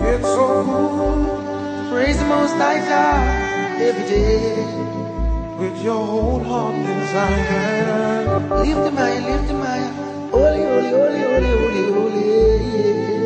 It's so good to praise the Most High God every day with your whole heart desire. Lift him high, holy, holy, holy, holy, holy, yeah.